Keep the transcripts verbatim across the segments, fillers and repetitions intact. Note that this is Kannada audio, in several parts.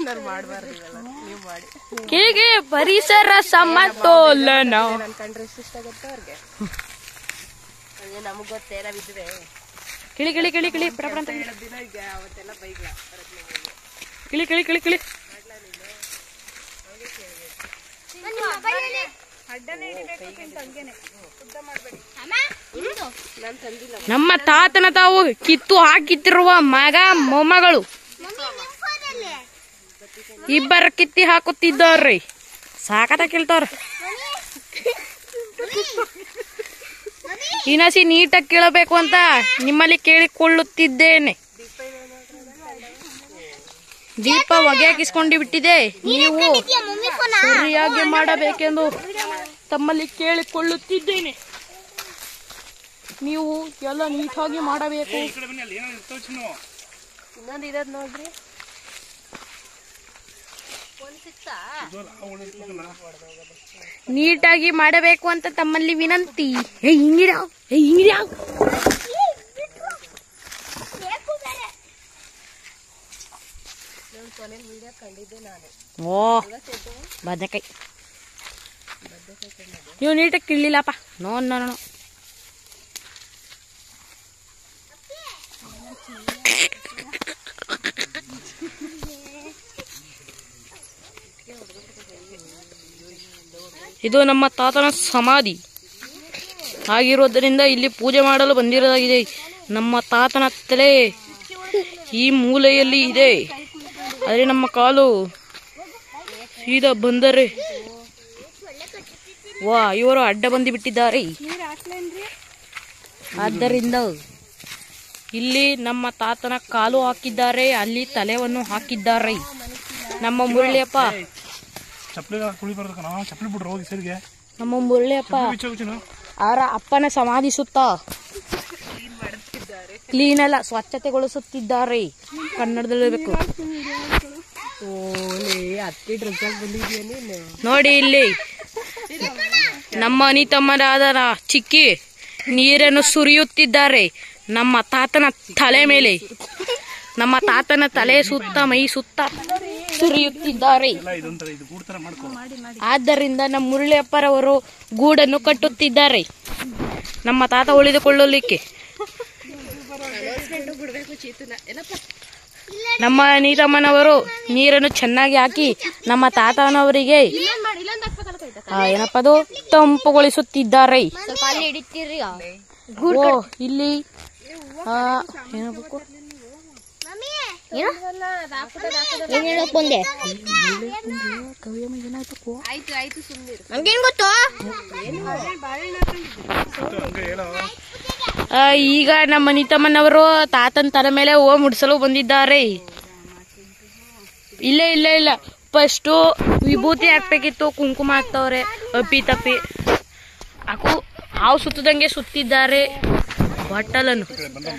ಹೀಗೆ ಪರಿಸರ ಸಮತೋಲನ ನಮಗ್ ಗೊತ್ತೇ ನಾವಿದ್ವಿ ಕಿಳಿ ಕಿಳಿ ಕಿಳಿ ಕಿಳಿ ಪಡ ಅಂತ ಕಿಳಿ ಕಿಳಿ ಕಿಳಿ ಕಿಳಿ ನಮ್ಮ ತಾತನ ತಾವು ಕಿತ್ತು ಹಾಕಿತ್ತಿರುವ ಮಗ ಮೊಮ್ಮಗಳು ಇಬ್ಬರ ಕಿತ್ತಿ ಹಾಕುತ್ತಿದ್ದಾರ್ರಿ. ಸಾಕತ್ತ ಕೇಳ್ತಾರ. ಇನಸಿ ನೀಟಾಗಿ ಕೇಳಬೇಕು ಅಂತ ನಿಮ್ಮಲ್ಲಿ ಕೇಳಿಕೊಳ್ಳುತ್ತಿದ್ದೇನೆ. ದೀಪ ಹೊಗೆ ಹಾಕಿಸ್ಕೊಂಡು ಬಿಟ್ಟಿದೆ. ನೀವು ಸರಿಯಾಗಿ ಮಾಡಬೇಕೆಂದು ತಮ್ಮಲ್ಲಿ ಕೇಳಿಕೊಳ್ಳುತ್ತಿದ್ದೇನೆ. ನೀವು ಎಲ್ಲ ನೀಟಾಗಿ ಮಾಡಬೇಕು. ಇನ್ನೊಂದು ಇರೋದ್ ನೋಡ್ರಿ. ನೀಟಾಗಿ ಮಾಡಬೇಕು ಅಂತ ತಮ್ಮಲ್ಲಿ ವಿನಂತಿ. ಏ ಹಿಂಗಿಡ್ಯಾವ್ ಏ ಹಿಂಗಿಡ್ಯಾವ್ ಓ ಬದನೆಕಾಯಿ ನೀವು ನೀಟಾಗಿ ಕಿಳ್ಳಿಲ್ಲಪ್ಪ. ನೋ ನೋ ನೋ ಇದು ನಮ್ಮ ತಾತನ ಸಮಾಧಿ ಆಗಿರೋದರಿಂದ ಇಲ್ಲಿ ಪೂಜೆ ಮಾಡಲು ಬಂದಿರೋದಾಗಿದೆ. ನಮ್ಮ ತಾತನ ತಲೆ ಈ ಮೂಲೆಯಲ್ಲಿ ಇದೆ. ಆದರೆ ನಮ್ಮ ಕಾಲು ಸೀದಾ ಬಂದರೆ ವಾ ಇವರು ಅಡ್ಡ ಬಂದು ಬಿಟ್ಟಿದ್ದಾರೆ. ಆದ್ದರಿಂದ ಇಲ್ಲಿ ನಮ್ಮ ತಾತನ ಕಾಲು ಹಾಕಿದ್ದಾರೆ, ಅಲ್ಲಿ ತಲೆಯನ್ನು ಹಾಕಿದ್ದಾರೆ. ನಮ್ಮ ಮುರಳಿಯಪ್ಪ ನಮ್ಮ ಮುರಳಿಯಪ್ಪ ಅವರ ಅಪ್ಪನ ಸಮಾಧಿ ಸುತ್ತ ಕ್ಲೀನ್ ಎಲ್ಲ ಸ್ವಚ್ಛತೆಗೊಳಿಸುತ್ತಿದ್ದಾರೆ. ಕನ್ನಡದಲ್ಲಿರಬೇಕು ನೋಡಿ. ಇಲ್ಲಿ ನಮ್ಮ ಅನಿತಮ್ಮರಾದ ಚಿಕ್ಕಿ ನೀರನ್ನು ಸುರಿಯುತ್ತಿದ್ದಾರೆ ನಮ್ಮ ತಾತನ ತಲೆ ಮೇಲೆ. ನಮ್ಮ ತಾತನ ತಲೆ ಸುತ್ತ ಮೈ ಸುತ್ತ ಸುರಿಯುತ್ತಿದ್ದಾರೆ. ಆದ್ದರಿಂದ ನಮ್ಮ ಮುರಳಿಯಪ್ಪರವರು ಗೂಡನ್ನು ಕಟ್ಟುತ್ತಿದ್ದಾರೆ ನಮ್ಮ ತಾತ ಉಳಿದುಕೊಳ್ಳಲಿಕ್ಕೆ. ನಮ್ಮ ನೀತಮ್ಮನವರು ನೀರನ್ನು ಚೆನ್ನಾಗಿ ಹಾಕಿ ನಮ್ಮ ತಾತನವರಿಗೆ ಏನಪ್ಪದು ತಂಪುಗೊಳಿಸುತ್ತಿದ್ದಾರೆ. ಓ ಇಲ್ಲಿ ಏನಬೇಕು ಈಗ ನಮ್ಮ ಅನಿತಮ್ಮನವರು ತಾತನ ತಲೆ ಮೇಲೆ ಹೂವು ಮುಡಿಸಲು ಬಂದಿದ್ದಾರೆ. ಇಲ್ಲ ಇಲ್ಲ ಇಲ್ಲ ಫಸ್ಟು ವಿಭೂತಿ ಹಾಕ್ಬೇಕಿತ್ತು, ಕುಂಕುಮ ಹಾಕ್ತವ್ರೆ. ಅಪ್ಪಿ ತಪ್ಪಿ ಹಾಕು ಹಾವು ಸುತ್ತದಂಗೆ ಸುತ್ತಿದ್ದಾರೆ. ಬಟ್ಟಲನ್ನು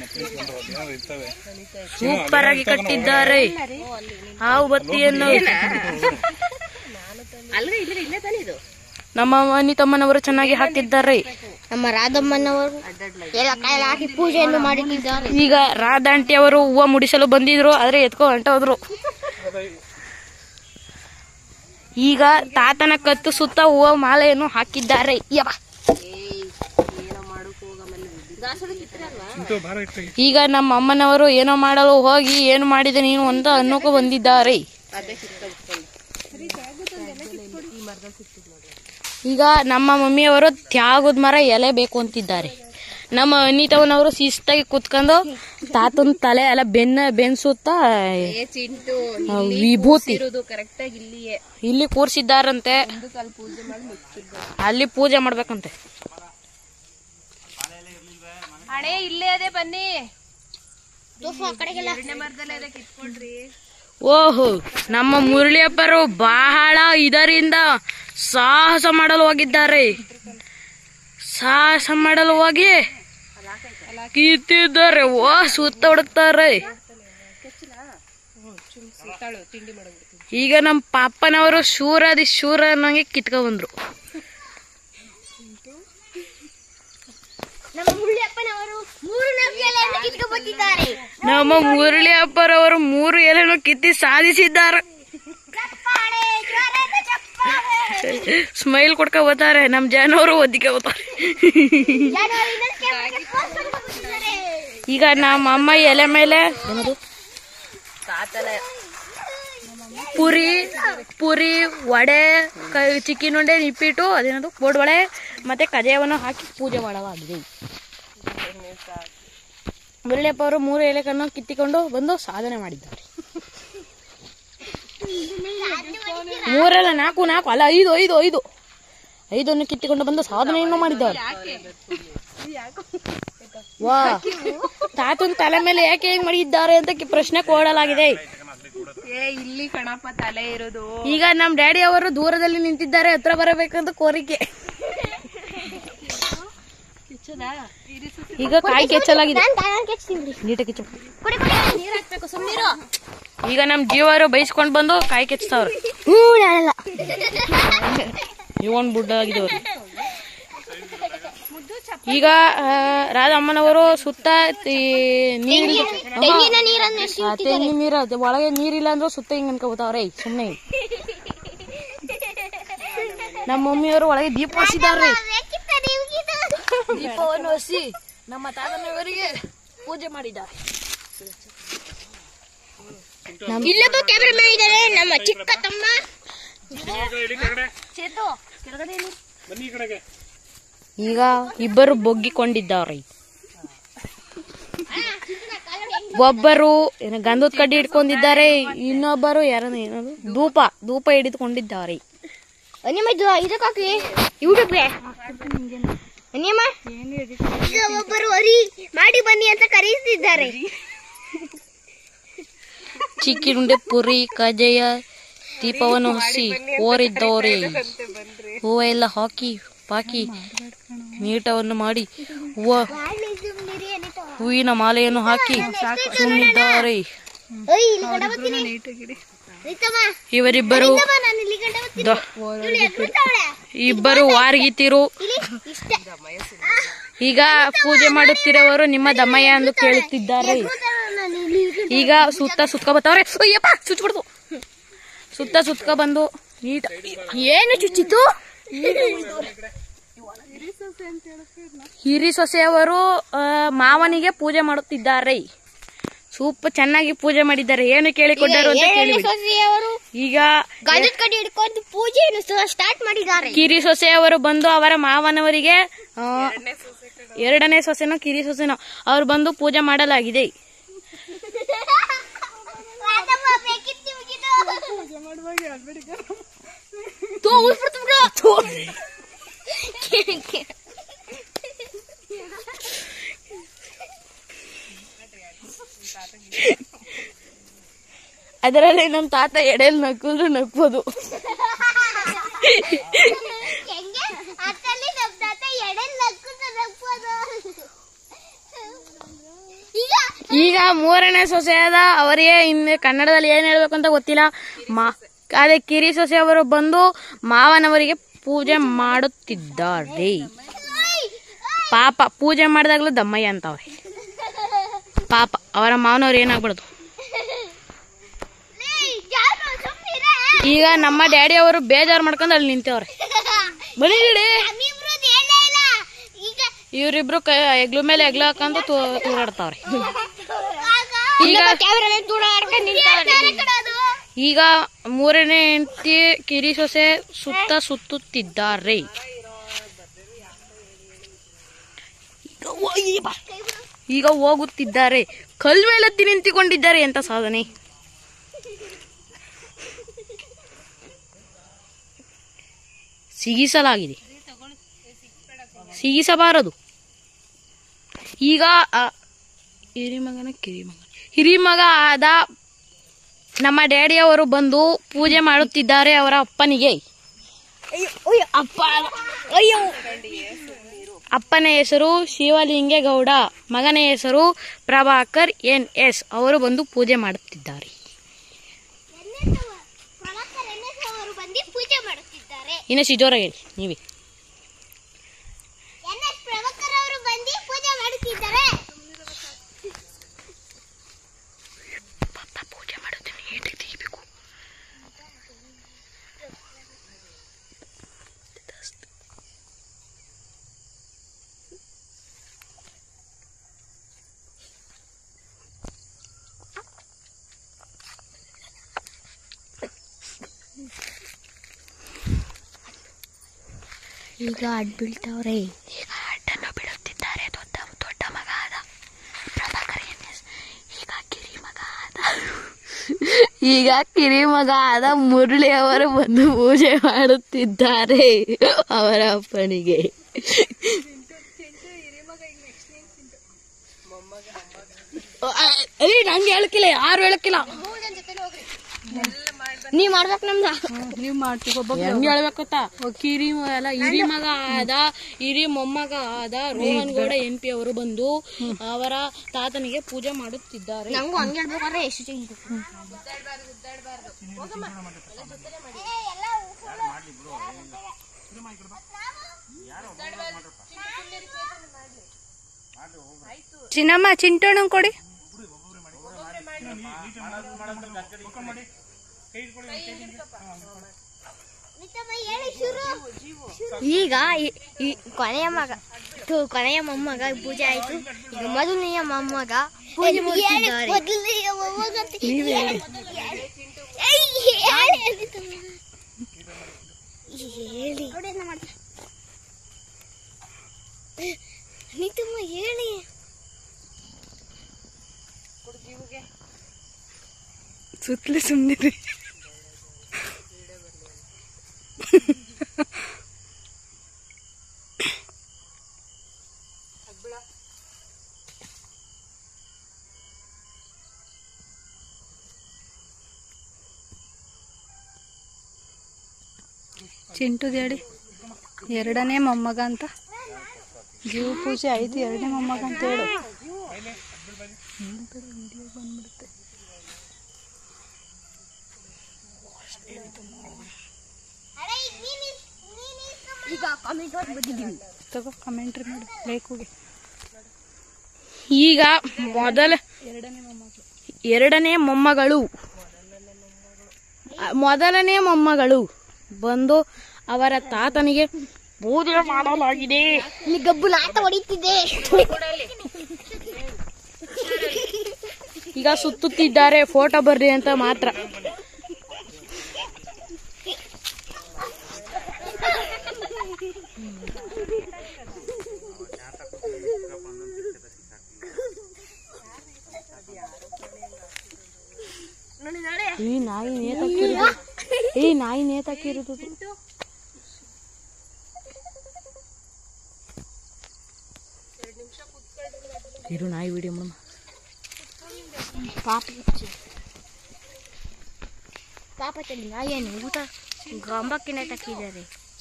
ಸೂಪರ್ ಆಗಿ ಕಟ್ಟಿದ್ದಾರೆ. ಹಾವು ಬತ್ತಿಯನ್ನು ನಮ್ಮ ಅನಿತಮ್ಮನವರು ಚೆನ್ನಾಗಿ ಹಾಕಿದ್ದಾರೆ. ನಮ್ಮ ರಾಧಮ್ಮನವರು ಹಾಕಿ ಪೂಜೆಯನ್ನು ಮಾಡಿದ್ದಾರೆ. ಈಗ ರಾಧಾಂಟಿ ಅವರು ಹೂವು ಮುಡಿಸಲು ಬಂದಿದ್ರು, ಆದ್ರೆ ಎತ್ಕೊ ಹೊಂಟೋದ್ರು. ಈಗ ತಾತನ ಕತ್ತು ಸುತ್ತ ಹೂವು ಮಾಲೆಯನ್ನು ಹಾಕಿದ್ದಾರೆ. ಈಗ ನಮ್ಮ ಅಮ್ಮನವರು ಏನೋ ಮಾಡಲು ಹೋಗಿ ಏನು ಮಾಡಿದೆ ನೀನು ಅಂತ ಅನ್ನೋಕೆ ಬಂದಿದ್ದಾರೆ. ಈಗ ನಮ್ಮ ಮಮ್ಮಿಯವರು ತ್ಯಾಗದ ಮರ ಎಲೆ ಬೇಕು ಅಂತಿದ್ದಾರೆ. ನಮ್ಮ ಅನಿತವನವರು ಶಿಸ್ತಾಗಿ ಕುತ್ಕೊಂಡು ತಾತನ ತಲೆ ಎಲ್ಲ ಬೆನ್ನ ಬೆನ್ಸುತ್ತ ವಿಭೂತಿ ಇಲ್ಲಿ ಕೂರ್ಸಿದ್ದಾರಂತೆ. ಅಲ್ಲಿ ಪೂಜೆ ಮಾಡ್ಬೇಕಂತೆ. ಹಣೆ ಇಲ್ಲೇ ಅದೇ ಬನ್ನಿ. ಓಹೋ ನಮ್ಮ ಮುರಳಿಯಪ್ಪರು ಬಹಳ ಇದರಿಂದ ಸಾಹಸ ಮಾಡಲು ಹೋಗಿದ್ದಾರೆ. ಸಾಹಸ ಮಾಡಲು ಹೋಗಿ ಕಿತ್ತಿದ್ದಾರೆ. ಓ ಸುತ್ತ ಹುಡುಕ್ತಾರೆ. ಈಗ ನಮ್ಮ ಪಾಪ್ಪನವರು ಶೂರಾದಿ ಶೂರ ಅನ್ನಂಗೆ ಕಿತ್ಕೊ ಬಂದ್ರು. ನಮ್ಮ ಮುರಳಿ ಅಪ್ಪರವರು ಮೂರು ಎಲೆಯನ್ನು ಕಿತ್ತಿ ಸಾಧಿಸಿದ್ದಾರೆ. ಸ್ಮೈಲ್ ಕೊಡ್ಕ ಹೋಗ್ತಾರೆ ನಮ್ ಜನವರು ಒದ್ದಿಗೆ ಹೋಗ್ತಾರೆ. ಈಗ ನಮ್ಮ ಅಮ್ಮ ಎಲೆ ಮೇಲೆ ಏನದು ಪುರಿ ಪುರಿ ವಡೆ ಚಿಕ್ಕಿನ ಉಂಡೆ ನಿಪ್ಪಿಟ್ಟು ಅದೇನದು ಬೋರ್ಡ್ ವಡೆ ಮತ್ತೆ ಕಜಾಯವನ್ನು ಹಾಕಿ ಪೂಜೆ ಮಾಡಲಾಗಿದೆ. ಮುರಳಿಯಪ್ಪ ಅವರು ಮೂರು ಎಲೆಗಳನ್ನು ಕಿತ್ತಿಕೊಂಡು ಬಂದು ಸಾಧನೆ ಮಾಡಿದ್ದಾರೆ. ಮೂರಲ್ಲ ನಾಲ್ಕು ನಾಲ್ಕು ಅಲ್ಲ ಐದು ಐದು ಐದು ಐದನ್ನು ಕಿತ್ತಿಕೊಂಡು ಬಂದು ಸಾಧನೆಯನ್ನು ಮಾಡಿದ್ದಾರೆ. ವಾ ತಾತನ ತಲೆ ಮೇಲೆ ಯಾಕೆ ಹೆಂಗ್ ಮಾಡಿದ್ದಾರೆ ಅಂತ ಪ್ರಶ್ನೆ ಕೊಡಲಾಗಿದೆ. ಇಲ್ಲಿ ಕಣಪ್ಪ ತಲೆ ಇರೋದು. ಈಗ ನಮ್ ಡ್ಯಾಡಿ ಅವರು ದೂರದಲ್ಲಿ ನಿಂತಿದ್ದಾರೆ, ಹತ್ರ ಬರಬೇಕಂತ ಕೋರಿಕೆ. ಈಗ ಕಾಯಿ ಕೆಚ್ಚಲಾಗಿದೆ. ಈಗ ನಮ್ ಜೀವರು ಬೈಸ್ಕೊಂಡ್ ಬಂದು ಕಾಯಿ ಕೆಚ್ತಾವ್ರ. ಇವನ್ ಬುಡ್ಡ ಆಗಿದವ್ರು. ಈಗ ರಾಧಮ್ಮನವರು ಸುತ್ತ ತೆಂಗಿನ ನೀರ ಒಳಗೆ ನೀರಿಲ್ಲ ಅಂದ್ರೆ ಸುತ್ತ ಹಿಂಗ್ ಅನ್ಕೋತಾವ್ರೆ ಸುಮ್ನೆ. ನಮ್ಮ ಮಮ್ಮಿಯವರು ಒಳಗೆ ದೀಪ ಹಚ್ಚಿದಾರ್ರಿ. ದೀಪವನ್ನು ಹಚ್ಚಿ ನಮ್ಮ ತಾತನವರಿಗೆ ಪೂಜೆ ಮಾಡಿದ್ದಾರೆ. ಇಲ್ಲೊಬ್ಬ ಕ್ಯಾಮೆರಾಮನ್ ಇದ್ದಾರೆ, ನಮ್ಮ ಚಿಕ್ಕ ತಮ್ಮ. ಈಗ ಇಬ್ಬರು ಬೊಗ್ಗಿಕೊಂಡಿದ್ದಾರೆ. ಒಬ್ಬರು ಏನೋ ಗಂಧದ ಕಡ್ಡಿ ಹಿಡ್ಕೊಂಡಿದ್ದಾರೆ, ಇನ್ನೊಬ್ಬರು ಯಾರನ್ನ ಏನದು ಧೂಪ ಧೂಪ ಹಿಡಿದುಕೊಂಡಿದ್ದಾರೆ. ಇದಕ್ಕಾಕಿ ಯೂಟ್ಯೂಬ್ಗೆ ಒಬ್ಬರು ಅರಿ ಮಾಡಿ ಬನ್ನಿ ಅಂತ ಕರೆಯುತ್ತಿದ್ದಾರೆ. ಚಿಕ್ಕಿನುಂಡೆ ಪುರಿ ಕಜಾಯ ದೀಪವನ್ನು ಹಚ್ಚಿ ಓರಿದ್ದವ್ರೆ. ಹೂವ ಎಲ್ಲ ಹಾಕಿ ಪಾಕಿ ನೀಟವನ್ನು ಮಾಡಿ ಹೂವ ಹೂವಿನ ಮಾಲೆಯನ್ನು ಹಾಕಿ ಸುಮ್ಮಿದ್ದಾರೆ. ಇವರಿಬ್ಬರು ಇಬ್ಬರು ವಾರ್ಗಿತಿರು. ಈಗ ಪೂಜೆ ಮಾಡುತ್ತಿರುವವರು ನಿಮ್ಮ ದಮ್ಮಯ್ಯ ಎಂದು ಕೇಳುತ್ತಿದ್ದಾರೆ. ಈಗ ಸುತ್ತ ಸುತ್ಕ ಬರ್ತಾವ್ರೆ. ಅಯ್ಯಪ್ಪ ಚುಚ್ಬಿಡ್ತು. ಸುತ್ತ ಸುತ್ಕ ಬಂದು ನೀಟ ಏನು ಚುಚ್ಚಿತು. ಹಿರಿ ಸೊಸೆಯವರು ಮಾವನಿಗೆ ಪೂಜೆ ಮಾಡುತ್ತಿದ್ದಾರೆ. ಸೂಪ್ ಚೆನ್ನಾಗಿ ಪೂಜೆ ಮಾಡಿದ್ದಾರೆ. ಏನು ಕೇಳಿಕೊಂಡರು ಅಂತ ಕೇಳಿ. ಈಗ ಪೂಜೆಯನ್ನು ಸ್ಟಾರ್ಟ್ ಮಾಡಿದ್ದಾರೆ. ಕಿರಿ ಸೊಸೆಯವರು ಬಂದು ಅವರ ಮಾವನವರಿಗೆ ಎರಡನೇ ಸೊಸೆನೋ ಕಿರಿ ಸೊಸೆನೋ ಅವ್ರು ಬಂದು ಪೂಜೆ ಮಾಡಲಾಗಿದೆ. ಅದರಲ್ಲಿ ನಮ್ ತಾತ ಎಡೆಯಲ್ಲಿ ನಕ್ಕಿದ್ರು ನಕ್ಬೋದು. ಈಗ ಮೂರನೇ ಸೊಸೆಯಾದ ಅವರಿಗೆ ಇನ್ನು ಕನ್ನಡದಲ್ಲಿ ಏನ್ ಹೇಳ್ಬೇಕು ಅಂತ ಗೊತ್ತಿಲ್ಲ. ಮಾ ಅದೇ ಕಿರಿ ಸೊಸೆ ಅವರು ಬಂದು ಮಾವನವರಿಗೆ ಪೂಜೆ ಮಾಡುತ್ತಿದ್ದಾರೆ. ಪಾಪ ಪೂಜೆ ಮಾಡಿದಾಗ್ಲೂ ದಮ್ಮಯ್ಯ ಅಂತವ್ರೆ. ಪಾಪ ಅವರ ಮಾವನವ್ರು ಏನಾಗ್ಬಾರ್ದು. ಈಗ ನಮ್ಮ ಡ್ಯಾಡಿ ಅವರು ಬೇಜಾರು ಮಾಡ್ಕೊಂಡು ಅಲ್ಲಿ ನಿಂತವ್ರೆ. ಬನ್ನಿ ಇವರಿಬ್ರು ಹೆಗ್ಲು ಮೇಲೆ ಹೆಗ್ಲು ಹಾಕೊಂಡು ತೂರಾಡ್ತಾವ್ರೆ. ಈಗ ಈಗ ಮೂರನೇ ಹೆಂಡತಿ ಕಿರಿ ಸೊಸೆ ಸುತ್ತ ಸುತ್ತುತ್ತಿದ್ದಾರೆ. ಈಗ ಹೋಗುತ್ತಿದ್ದಾರೆ. ಕಲ್ ಮೇಲತ್ತಿ ನಿಂತುಕೊಂಡಿದ್ದಾರೆ. ಎಂತ ಸಾಧನೆ. ಸಿಗಿಸಲಾಗಿದೆ, ಸಿಗಿಸಬಾರದು. ಈಗ ಹಿರಿಮಗನ ಕಿರಿಮಗ ಹಿರಿಮಗ ಆದ ನಮ್ಮ ಡ್ಯಾಡಿಯವರು ಬಂದು ಪೂಜೆ ಮಾಡುತ್ತಿದ್ದಾರೆ ಅವರ ಅಪ್ಪನಿಗೆ. ಅಪ್ಪ ಅಯ್ಯೋ ಅಪ್ಪನ ಹೆಸರು ಶಿವಲಿಂಗೇಗೌಡ, ಮಗನ ಹೆಸರು ಪ್ರಭಾಕರ್ ಎನ್ ಎಸ್. ಅವರು ಬಂದು ಪೂಜೆ ಮಾಡುತ್ತಿದ್ದಾರೆ. ಇನ್ನು ಸಿಜೋರ ಹೇಳಿ ನೀವೇ. ಪೂಜೆ ಮಾಡುತ್ತೆ ನೀಟಾಗಿ ತೆಗಿಬೇಕು. ಈಗ ಅಡ್ ಬೀಳ್ತಾವ್ರೆ. ಈಗ ಅಡ್ಡನ್ನು ಬಿಡುತ್ತಿದ್ದಾರೆ. ದೊಡ್ಡ ದೊಡ್ಡ ಮಗ ಆದ ಪ್ರಭಾಕರ್ ಎನ್ ಎಸ್ ಈಗ ಕಿರಿ ಮಗ ಆದ ಈಗ ಕಿರಿ ಮಗ ಆದ ಮುರಳಿ ಅವರು ಬಂದು ಪೂಜೆ ಮಾಡುತ್ತಿದ್ದಾರೆ ಅವರ ಅಪ್ಪನಿಗೆ. ಅಯ್ಯ ನಂಗೆ ಹೇಳಕ್ಕಿಲ್ಲ, ಯಾರು ಹೇಳಕ್ಕಿಲ್ಲ. ನೀವ್ ಮಾಡ್ಬೇಕು ನಮ್ದ ನೀವ್ ಮಾಡ್ತೀವಿ. ಹೆಂಗ್ ಹೇಳ್ಬೇಕತ್ತ ಕಿರಿ ಎಲ್ಲ ಹಿರಿ ಮಗ ಆದ ಹಿರಿ ಮೊಮ್ಮಗ ಆದ ರೋಹನ್ ಗೌಡ ಎಂ ಪಿ ಅವರು ಬಂದು ಅವರ ತಾತನಿಗೆ ಪೂಜೆ ಮಾಡುತ್ತಿದ್ದಾರೆ. ನಂಗೂ ಹಂಗೆ ಹೇಳ್ಬೇಕಾದ್ರೆ ಎಷ್ಟು ಚಿನ್ನಮ್ಮ ಚಿಂಟೋಣ ಕೊಡಿ. ಈಗ ಕೊನೆಯ ಮಗ ಕೊನೆಯ ಮೊಮ್ಮಗ ಪೂಜೆ ಆಯ್ತು. ಈಗ ಮೊದಲನೆಯ ಮೊಮ್ಮಗ ಪೂಜೆ ಮಾಡುತ್ತಿದ್ದಾರೆ. ಹೇಳಿ ಸುತ್ತಲೂ ಸುಮ್ಮನೆ ಚಿಂಟು ಹೇಳಿ ಎರಡನೇ ಮೊಮ್ಮಗ ಅಂತ. ಜೀವ ಪೂಜೆ ಆಯ್ತು, ಎರಡನೇ ಮೊಮ್ಮಗ ಅಂತ ಹೇಳು. ಬಂದ್ಬಿಡುತ್ತೆ. ಈಗ ಕಾಮೆಂಟ್ ಬಂದಿದ್ದೀವಿ ತಗೋ ಕಮೆಂಟ್ರಿ ಮಾಡಿ ಲೈಕ್ಗೆ. ಈಗ ಮೊದಲ ಎರಡನೇ ಮೊಮ್ಮಗಳು ಎರಡನೇ ಮೊಮ್ಮಗಳು ಮೊದಲನೇ ಮೊಮ್ಮಗಳು ಬಂದು ಅವರ ತಾತನಿಗೆ ಪೂಜೆ ಮಾಡಲಾಗಿದೆ. ಇಲ್ಲಿ ಗಬ್ಬು ನಾಟ ಹೊಡಿತಿದೆ. ಈಗ ಸುತ್ತುತ್ತಿದ್ದಾರೆ ಫೋಟೋ ಬರ್ರಿ ಅಂತ ಮಾತ್ರ. ಈ ನಾಯಿ ನೇತಾಕಿರೋದು ಈ ನಾಯಿ ನೇತಾಕಿರೋದು ಇರು ನಾಯಿ ವಿಡಿಯೋ ಮೇಡಮ್. ಪಾಪ ಪಾಪ ಚಲ್ಲಿ ನಾಯಿಯನ್ನು ಊಟ ಗಂಬಕ್ಕೆ ನೇತಾಕಿದ್ದಾರೆ.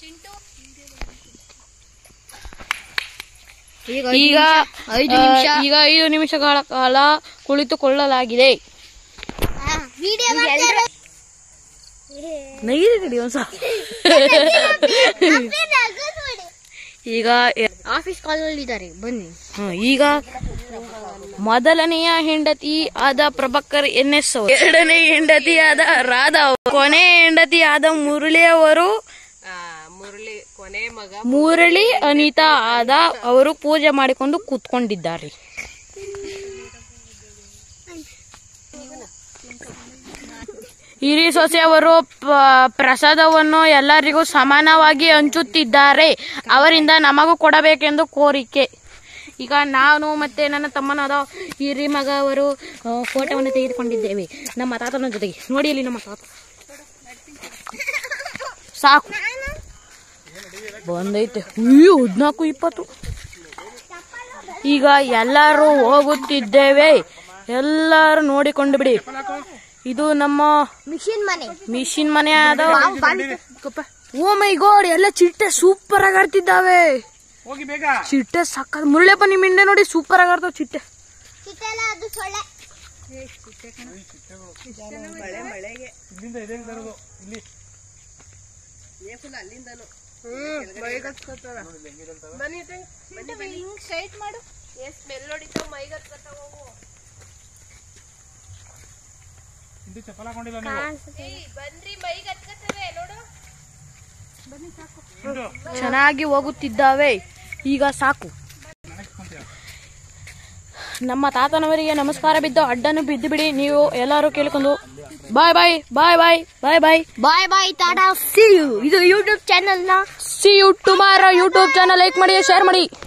ಈಗ ಐದು ನಿಮಿಷ ಈಗ ಐದು ನಿಮಿಷಗಳ ಕಾಲ ಕುಳಿತುಕೊಳ್ಳಲಾಗಿದೆ. ಈಗ ಆಫೀಸ್ ಕಾಲಲ್ಲಿ ಇದ್ದಾರೆ ಬನ್ನಿ. ಈಗ ಮೊದಲನೆಯ ಹೆಂಡತಿ ಆದ ಪ್ರಭಾಕರ್ ಎನ್ ಎಸ್ ಅವರು, ಎರಡನೇ ಹೆಂಡತಿ ಆದ ರಾಧಾ, ಕೊನೆ ಹೆಂಡತಿ ಆದ ಮುರಳಿ ಅವರು, ಮುರಳಿ ಅನಿತಾ ಆದ ಅವರು ಪೂಜೆ ಮಾಡಿಕೊಂಡು ಕೂತ್ಕೊಂಡಿದ್ದಾರೆ. ಹಿರಿ ಸೊಸೆಯವರು ಪ್ರಸಾದವನ್ನು ಎಲ್ಲರಿಗೂ ಸಮಾನವಾಗಿ ಹಂಚುತ್ತಿದ್ದಾರೆ. ಅವರಿಂದ ನಮಗೂ ಕೊಡಬೇಕೆಂದು ಕೋರಿಕೆ. ಈಗ ನಾನು ಮತ್ತೆ ನನ್ನ ತಮ್ಮನಾದ ಹಿರಿ ಮಗ ಅವರು ಫೋಟೋವನ್ನು ತೆಗೆದುಕೊಂಡಿದ್ದೇವೆ ನಮ್ಮ ತಾತನ ಜೊತೆಗೆ. ನೋಡಿ ಅಲ್ಲಿ ನಮ್ಮ ತಾತ ಸಾಕು ಬಂದೈತೆ. ಅಯ್ಯೋ ಹದಿನಾಲ್ಕು ಇಪ್ಪತ್ತು. ಈಗ ಎಲ್ಲರೂ ಹೋಗುತ್ತಿದ್ದೇವೆ, ಎಲ್ಲರೂ ನೋಡಿಕೊಂಡು ಬಿಡಿ. ಇದು ನಮ್ಮ ಮಿಷಿನ್ ಮನೆ ಮಿಷಿನ್ ಮನೆ ಆದ. ಓ ಮೈ ಗಾಡ್, ಎಲ್ಲ ಚಿಟ್ಟೆ ಸೂಪರ್ ಆಗಿ ಆಡ್ತಿದ್ದಾವೆ. ಚಿಟ್ಟೆ ಸಕ್ಕ ಮುರಳಿಯಪ್ಪ ನಿಮ್ ಹಿಂದೆ ನೋಡಿ ಸೂಪರ್ ಆಗಿ ಆಡ್ತಾವ ಚಿಟ್ಟೆ. ಚೆನ್ನಾಗಿ ಹೋಗುತ್ತಿದ್ದಾವೆ. ಈಗ ಸಾಕು. ನಮ್ಮ ತಾತನವರಿಗೆ ನಮಸ್ಕಾರ ಬಿದ್ದು ಅಡ್ಡನ್ನು ಬಿದ್ದು ಬಿಡಿ. ನೀವು ಎಲ್ಲರೂ ಕೇಳಿಕೊಂಡು bye bye bye bye bye bye bye bye tata see you. ಇದು ಯೂಟ್ಯೂಬ್ ಚಾನೆಲ್ ನ see you tomorrow YouTube channel like ಮಾಡಿ ಶೇರ್ ಮಾಡಿ.